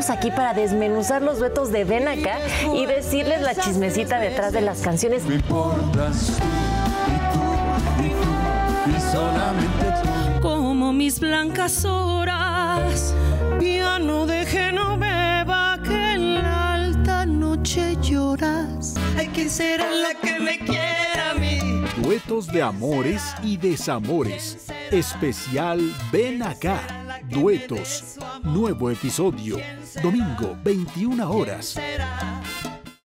estamos aquí para desmenuzar los duetos de Ven Acá y decirles la chismecita detrás de las canciones. Me importas tú, y solamente tú. Como mis blancas horas, piano de Genoveva, que en la alta noche lloras. Hay que ser la que me quiera a mí. Duetos de amores y desamores. Especial Ven Acá. Duetos. Nuevo episodio. Domingo, 21 horas.